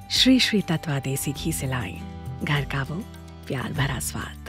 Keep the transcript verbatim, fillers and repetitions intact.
श्री श्री तत्वा देसी घी से लाएं घर का वो प्यार भरा स्वाद।